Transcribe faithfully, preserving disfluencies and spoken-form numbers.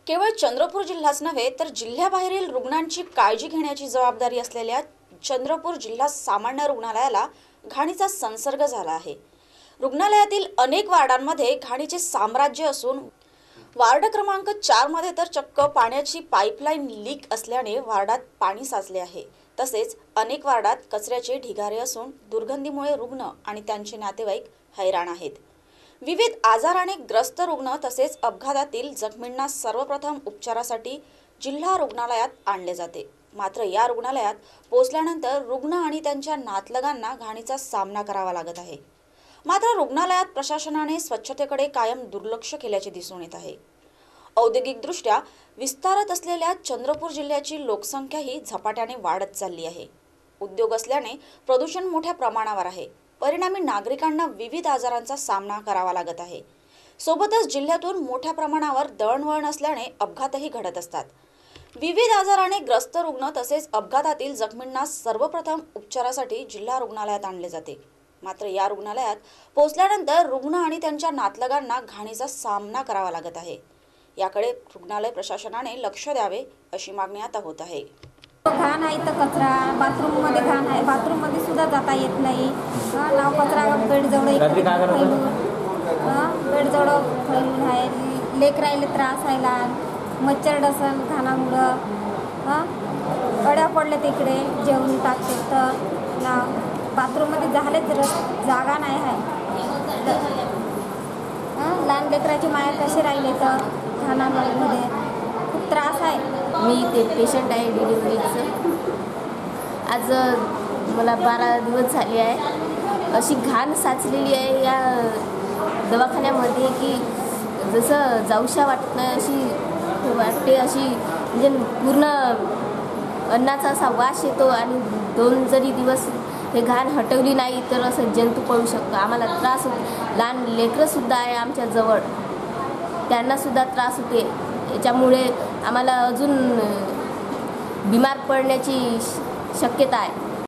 केवळ चंद्रपूर जिल्हाच नव्हे तर जिल्ह्याबाहेरील रुग्णांची काळजी घेण्याची जबाबदारी असलेल्या चंद्रपूर जिल्हा सामान्य रुग्णालयाला घाणीचा संसर्ग झाला आहे। रुग्णालयातील अनेक वार्डांमध्ये घाणीचे साम्राज्य असून वार्ड क्रमांक चार मध्ये तर चक्क पाण्याची पाईपलाईन लीक असल्याने वार्डात पाणी साचले आहे। तसेच अनेक वार्डात कचऱ्याचे ढिगारे असून दुर्गंधीमुळे रुग्ण आणि त्यांचे नातेवाईक हैराण आहेत। विविध आजाराने ग्रस्त रुग्ण तसेच अपघातातील जखमींना सर्वप्रथम उपचारासाठी जिल्हा रुग्णालयात आणले जाते। मात्र या रुग्णालयात पोहोचल्यानंतर रुग्ण आणि त्यांच्या नातलगांना घाणीचा सामना करावा लागत आहे। मात्र रुग्णालयात प्रशासनाने स्वच्छतेकडे कायम दुर्लक्ष केल्याचे दिसून येत आहे। औद्योगिकदृष्ट्या विस्तारत असलेल्या चंद्रपूर जिल्ह्याची लोकसंख्या ही झपाट्याने वाढत चालली आहे। उद्योग असल्याने प्रदूषण मोठ्या प्रमाणावर आहे। परिणामी नागरिकांना विविध आजारांचा सामना करावा लागत आहे। सोबतच जिल्ह्यातून मोठ्या प्रमाणावर दळणवळण असल्याने अपघातही घडत असतात। विविध आजाराने ग्रस्त रुग्ण तसेच अपघातातील जखमींना सर्वप्रथम उपचारासाठी जिल्हा रुग्णालयात आणले जाते। मात्र या रुग्णालयात पोहोचल्यानंतर रुग्ण आणि त्यांच्या नातलगांना घाणीचा सामना करावा लागत आहे। याकडे रुग्णालय प्रशासनाने लक्ष द्यावे अशी मागणी आता होत आहे। घाण आहे तर कचरा बाथरूम मध्ये घाण आहे, बाथरूम मध्ये सुद्धा जाता येत नाही। नाव कचरा बेडजवळ बेडजवळ फैलून आहे, लेकरायला त्रास आहे, लहान मच्छर डसन घाणामुळं अड्या पडले तिकडे जेवण टाकते तर ना बाथरूम मध्ये झालेच जागा नाही आहे। लहान लेकराची माया कशी राहिली तर घाणामध्ये खूप त्रास आहे। मी ते पेशंट आहे डिलिव्हरीचं। आज मला बारा दिवस झाले आहे। अशी घाण साचलेली आहे या दवाखान्यामध्ये की जसं जाऊशा वाटत नाही अशी वाटते। अशी म्हणजे पूर्ण अन्नाचा असा वास येतो आणि दोन जरी दिवस हे घाण हटवली नाही तर असं जंतू पळू शकतो। आम्हाला त्रास होतो। लहान लेकरंसुद्धा आहे आमच्या जवळ, त्यांनासुद्धा त्रास होते। याच्यामुळे आम्हाला अजून बिमार पडण्याची शक्यता आहे।